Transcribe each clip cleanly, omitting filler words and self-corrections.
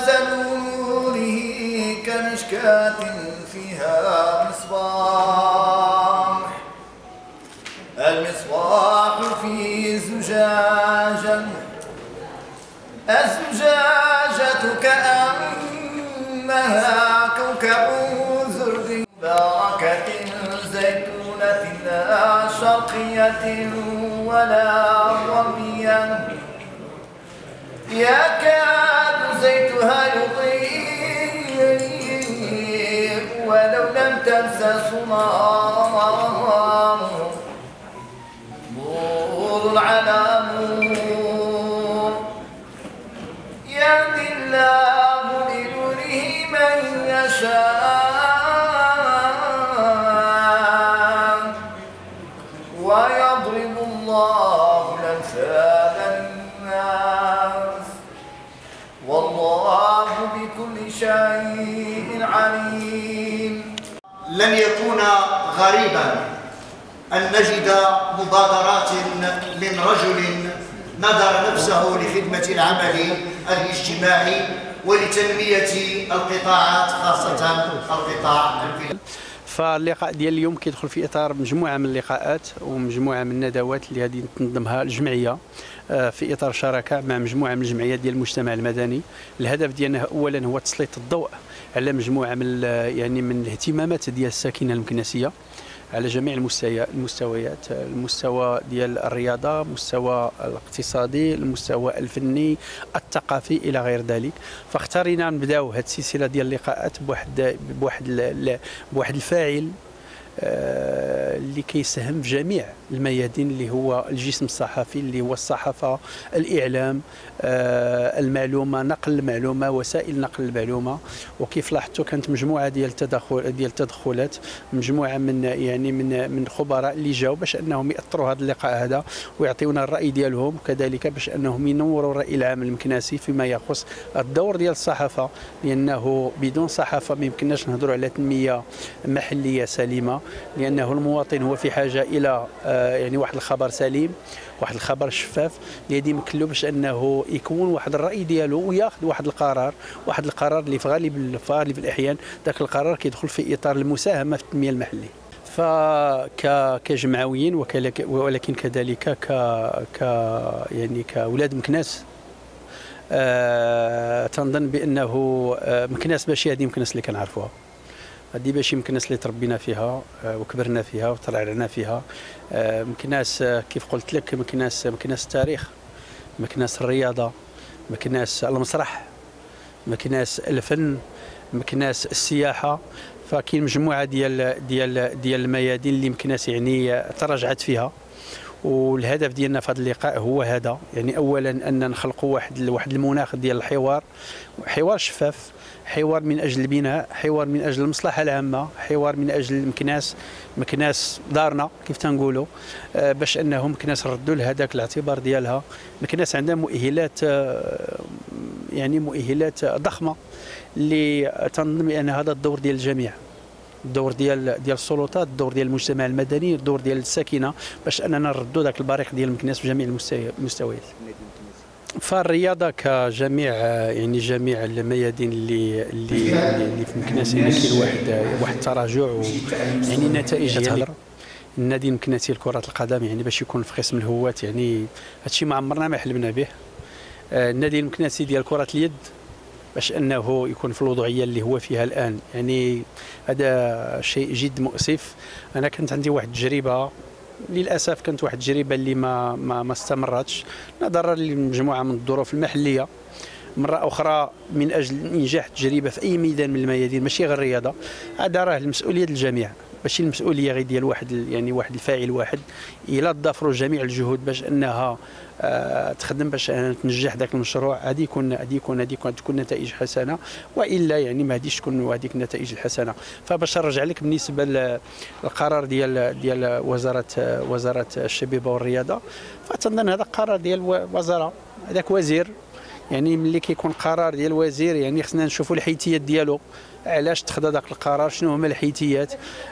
مثل نوره كمشكاة فيها مصباح، المصباح في زجاجة، الزجاجة كأنها كوكب زرق باركة زيتونة لا شرقية ولا غربية يكاد زيتها يضيء ولو لم تمسسه نار، نور على نور، يهدي الله لنوره من يشاء ويضرب الله الأمثال للناس والله بكل شيء عليم. لن يكون غريبا أن نجد مبادرات من رجل نذر نفسه لخدمة العمل الاجتماعي ولتنمية القطاعات خاصة القطاع الفلاحي. فاللقاء ديال اليوم كيدخل في اطار مجموعه من اللقاءات ومجموعه من الندوات اللي غادي تنظمها الجمعيه في اطار شراكه مع مجموعه من الجمعيات ديال المجتمع المدني. الهدف ديالنا اولا هو تسليط الضوء على مجموعه من من الاهتمامات ديال الساكنه المكناسيه على جميع المستويات، المستوى ديال الرياضه، المستوى الاقتصادي، المستوى الفني، الثقافي الى غير ذلك. فاختارينا نبداو هذه السلسله ديال اللقاءات بواحد الفاعل اللي كيساهم في جميع الميادين اللي هو الجسم الصحفي، اللي هو الصحافه، الاعلام، المعلومه، نقل المعلومه، وسائل نقل المعلومه. وكيف لاحظتوا كانت مجموعه ديال التدخلات، مجموعه من خبراء اللي جاوا باش انهم ياثروا هذا اللقاء هذا ويعطيونا الراي ديالهم، وكذلك باش انهم ينوروا الراي العام المكناسي فيما يخص الدور ديال الصحافه، لانه بدون صحافه ما يمكنناش نهضروا على تنميه محليه سليمه، لانه المواطن هو في حاجه الى واحد الخبر سليم، واحد الخبر شفاف اللي غادي يمكن له باش انه يكون واحد الراي ديالو وياخذ واحد القرار اللي في غالب الاحيان ذاك القرار كيدخل في اطار المساهمه في التنميه المحليه. كجمعويين ولكن كذلك كاولاد مكناس، تنظن بانه مكناس ماشي هذه مكناس اللي كنعرفوها، هذه ماشي مكناس اللي تربينا فيها وكبرنا فيها وطلعنا فيها. مكناس كيف قلت لك مكناس التاريخ، مكناس الرياضه، مكناس المسرح، مكناس الفن، مكناس السياحه. فكاين مجموعه ديال الميادين اللي مكناس تراجعت فيها. والهدف ديالنا في هذا اللقاء هو هذا، اولا ان نخلقوا واحد المناخ ديال الحوار، حوار شفاف، حوار من اجل البناء، حوار من اجل المصلحه العامه، حوار من اجل مكناس دارنا كيف تنقولوا، باش انهم مكناس ردوا لهذاك الاعتبار ديالها. مكناس عندها مؤهلات ضخمه اللي تنظن بان هذا الدور ديال الجميع، الدور ديال السلطات، الدور ديال المجتمع المدني، الدور ديال الساكنه، باش اننا نردوا ذاك البريق ديال المكناس في جميع المستويات. فالرياضه كجميع جميع الميادين اللي في مكناس كاين واحد التراجع نتائج ديال النادي المكناسي لكره القدم باش يكون في قسم الهواة. هادشي ما عمرنا ما حلمنا به. النادي المكناسي ديال كره اليد باش انه يكون في الوضعيه اللي هو فيها الان، هذا شيء جد مؤسف. انا كانت عندي واحد التجربه، للاسف كانت واحد التجربه اللي ما استمرتش نظرا لمجموعه من الظروف المحليه. مره اخرى من اجل انجاح التجربه في اي ميدان من الميادين ماشي غير الرياضه، هذا راه المسؤوليه ديال الجميع، ماشي المسؤوليه غير ديال واحد الفاعل واحد. الا ضافروا جميع الجهود باش انها تخدم باش تنجح ذاك المشروع، غادي تكون نتائج حسنه، والا ما غاديش تكون هذيك النتائج الحسنه. فباش نرجع لك بالنسبه للقرار ديال وزاره الشبيبه والرياضه، فتنظن هذا قرار ديال وزاره، هذاك وزير ملي كيكون قرار ديال وزير خصنا نشوفوا الحيثيات ديالو، علاش اتخذ هذاك القرار، شنو هما الحيثيات.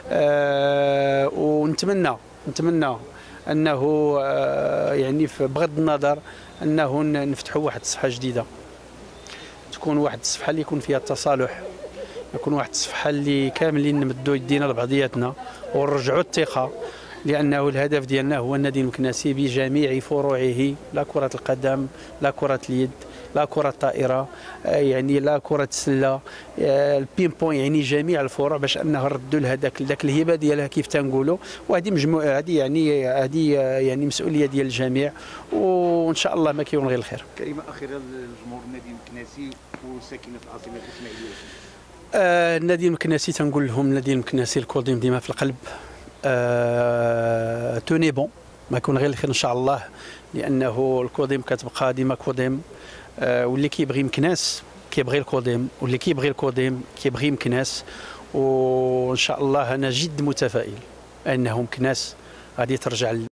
ونتمنى انه بغض النظر انه نفتحوا واحد الصفحه جديده، يكون واحد الصفحه اللي يكون فيها التصالح، يكون واحد الصفحه اللي كاملين نمدوا يدينا لبعضياتنا ونرجعوا الثقه، لانه الهدف ديالنا هو النادي المكناسي بجميع فروعه، لا كره القدم، لا كره اليد، لا كره الطائره، يعني لا كره السله، البين بون، يعني جميع الفروع، باش انه نردوا لها ذاك الهبه ديالها كيف تنقولوا. وهذه مجموعه، هذه يعني مسؤوليه ديال الجميع، وان شاء الله ما كيون غير الخير. كلمه اخيره للجمهور النادي المكناسي وساكنه العاصمه الاسماعيليه. النادي المكناسي تنقول لهم النادي المكناسي الكوديم ديما في القلب. توني بون، ما يكون غير الخير ان شاء الله، لانه الكوديم كتبقى ديما كوديم، واللي كيبغي مكناس كيبغي الكوديم، واللي كيبغي الكوديم كيبغي مكناس. وان شاء الله انا جد متفائل انه مكناس غادي ترجع